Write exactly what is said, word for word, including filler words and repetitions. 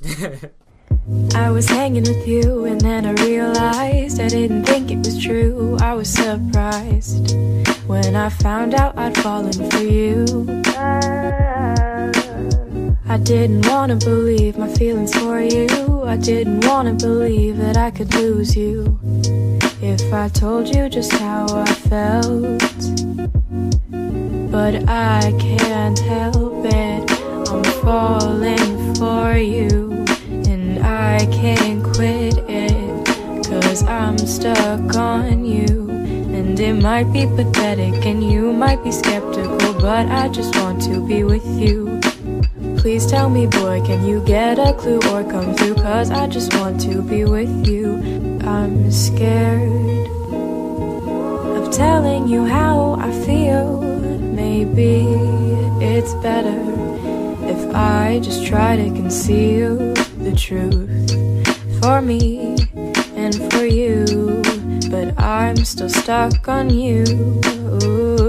I was hanging with you and then I realized I didn't think it was true. I was surprised when I found out I'd fallen for you. I didn't wanna believe my feelings for you. I didn't wanna believe that I could lose you if I told you just how I felt. But I can't help it, I'm falling for you, and I can't quit it, 'cause I'm stuck on you. And it might be pathetic and you might be skeptical, but I just want to be with you. Please tell me, boy, can you get a clue or come through, 'cause I just want to be with you. I'm scared of telling you how I feel. Maybe it's better if I just try to conceal the truth for me and for you, but I'm still stuck on you. Ooh.